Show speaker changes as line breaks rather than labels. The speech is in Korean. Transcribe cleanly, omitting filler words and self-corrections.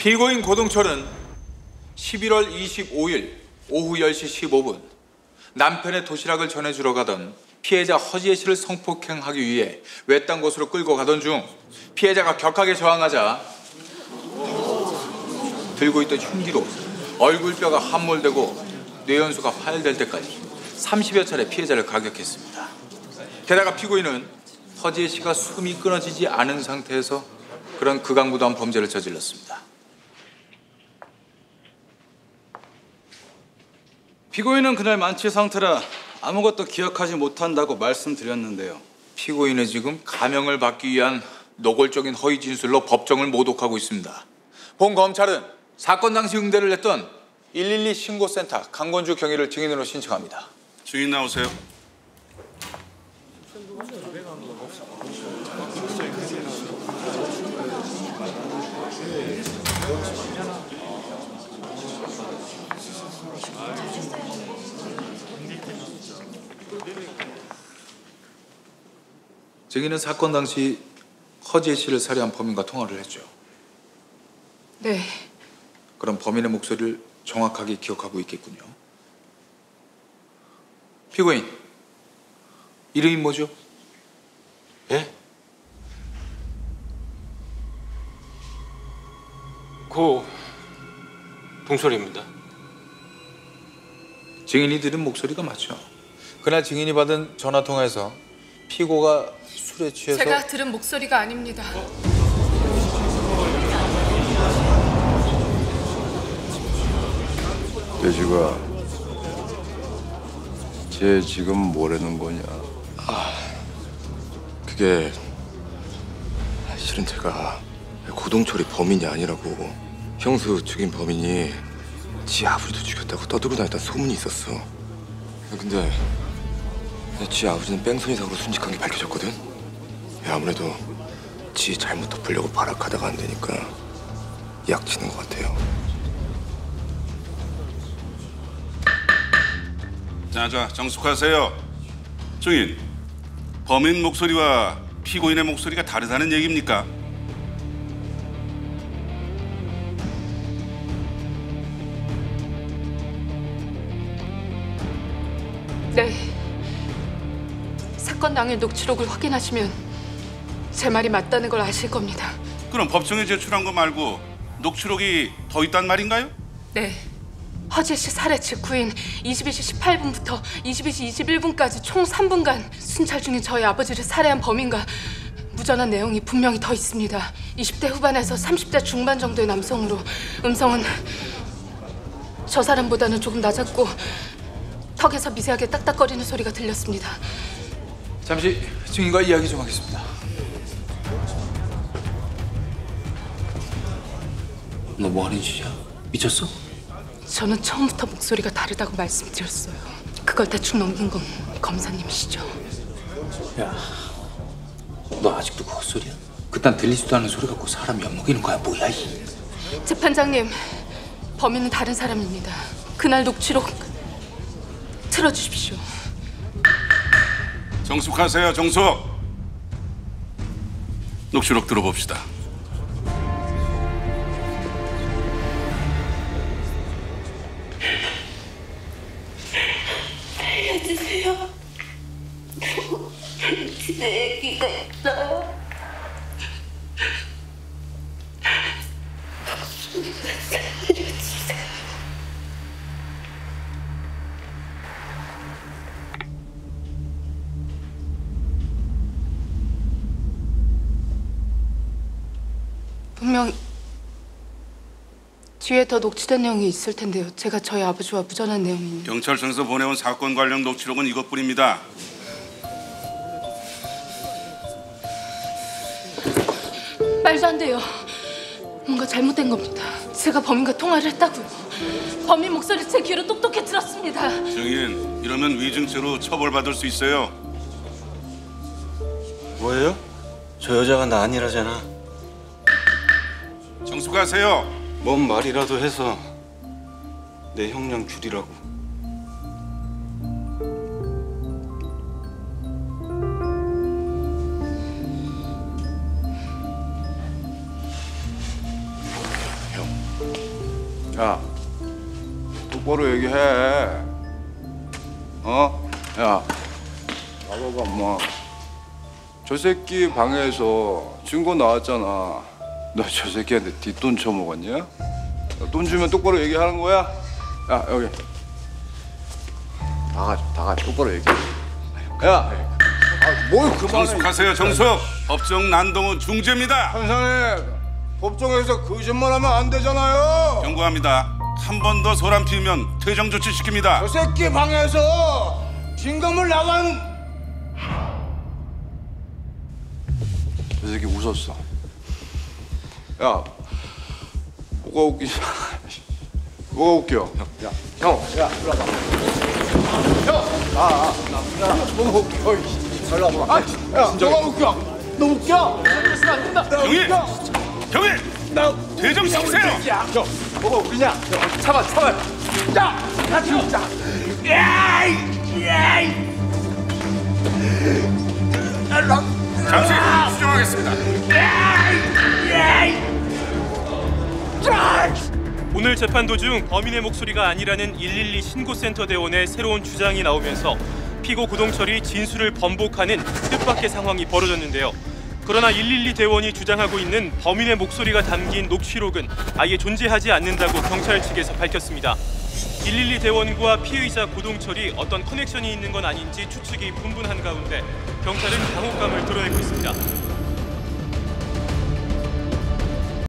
피고인 고동철은 11월 25일 오후 10시 15분 남편의 도시락을 전해주러 가던 피해자 허지혜 씨를 성폭행하기 위해 외딴 곳으로 끌고 가던 중 피해자가 격하게 저항하자 들고 있던 흉기로 얼굴뼈가 함몰되고 뇌연수가 파열될 때까지 30여 차례 피해자를 가격했습니다. 게다가 피고인은 허지혜 씨가 숨이 끊어지지 않은 상태에서 그런 극악무도한 범죄를 저질렀습니다.
피고인은 그날 만취 상태라 아무것도 기억하지 못한다고 말씀드렸는데요.
피고인은 지금 감형을 받기 위한 노골적인 허위 진술로 법정을 모독하고 있습니다. 본 검찰은 사건 당시 응대를 했던 112 신고센터 강건주 경위를 증인으로 신청합니다.
증인 나오세요.
증인은 사건 당시 허지혜 씨를 살해한 범인과 통화를 했죠.
네.
그럼 범인의 목소리를 정확하게 기억하고 있겠군요. 피고인, 이름이 뭐죠?
예? 동철입니다.
증인이 들은 목소리가 맞죠. 그날 증인이 받은 전화통화에서 피고가 술에 취해서
제가 들은 목소리가 아닙니다.
돼지가 쟤 지금 뭐라는 거냐?
그게 실은 제가 고동철이 범인이 아니라고 형수 죽인 범인이 지 아버지도 죽였다고 떠들고 다녔던 소문이 있었어. 근데 지 아버지는 뺑소니 사고로 순직한 게 밝혀졌거든. 아무래도 지 잘못 덮으려고 발악하다가 안 되니까 약 치는 것 같아요.
자, 정숙하세요. 증인, 범인 목소리와 피고인의 목소리가 다르다는 얘기입니까?
네. 사건 당일 녹취록을 확인하시면 제 말이 맞다는 걸 아실 겁니다.
그럼 법정에 제출한 거 말고 녹취록이 더 있단 말인가요?
네. 허지혜 씨 살해 직후인 22시 18분부터 22시 21분까지 총 3분간 순찰 중인 저희 아버지를 살해한 범인과 무전한 내용이 분명히 더 있습니다. 20대 후반에서 30대 중반 정도의 남성으로 음성은 저 사람보다는 조금 낮았고 턱에서 미세하게 딱딱거리는 소리가 들렸습니다.
잠시 증인과 이야기 좀 하겠습니다.
너 뭐 하는 짓이야? 미쳤어?
저는 처음부터 목소리가 다르다고 말씀드렸어요. 그걸 대충 넘긴 건 검사님이시죠.
야, 너 아직도 그 헛소리야? 그딴 들리지도 않은 소리 갖고 사람 엿먹이는 거야 뭐야 이?
재판장님, 범인은 다른 사람입니다. 그날 녹취록 틀어주십시오.
정숙하세요, 정숙. 녹취록 들어봅시다.
살려주세요. 집에 애기가 있어요. 살려주세요.
분명 뒤에 더 녹취된 내용이 있을 텐데요. 제가 저희 아버지와 무전한 내용이
경찰청에서 보내온 사건 관련 녹취록은 이것뿐입니다.
말도 안 돼요. 뭔가 잘못된 겁니다. 제가 범인과 통화를 했다고요. 범인 목소리 제 귀로 똑똑히 들었습니다.
증인, 이러면 위증죄로 처벌받을 수 있어요.
뭐예요? 저 여자가 나 아니라잖아.
정숙하세요.
뭔 말이라도 해서 내 형량 줄이라고.
형,
야, 똑바로 얘기해. 야, 나봐봐, 엄마. 저 새끼 방에서 증거 나왔잖아. 너 저 새끼한테 뒷돈 쳐먹었냐? 돈 주면 똑바로 얘기하는 거야? 야, 여기. 나가, 똑바로 얘기해. 야, 뭘 그만해.
정숙하세요, 정숙. 법정 난동은 중죄입니다.
판사님, 법정에서 거짓말하면 안 되잖아요.
경고합니다. 한 번 더 소란 피우면 퇴정 조치 시킵니다.
저 새끼 방에서 진검을 나간. 저 새끼 웃었어. 야, 뭐가 웃기지? 뭐가 웃겨? 형, 야, 이리 와봐. 형, 뭐가 웃겨? 이리 와봐. 야, 뭐가 웃겨? 너 웃겨?
형님! 형님! 퇴정 시키세요!
형, 뭐가 웃기냐? 참아. 야, 같이 웃자.
잠시 수정하겠습니다.
오늘 재판 도중 범인의 목소리가 아니라는 112 신고센터 대원의 새로운 주장이 나오면서 피고 고동철이 진술을 번복하는 뜻밖의 상황이 벌어졌는데요. 그러나 112 대원이 주장하고 있는 범인의 목소리가 담긴 녹취록은 아예 존재하지 않는다고 경찰 측에서 밝혔습니다. 112 대원과 피의자 고동철이 어떤 커넥션이 있는 건 아닌지 추측이 분분한 가운데 경찰은 당혹감을 드러내고 있습니다.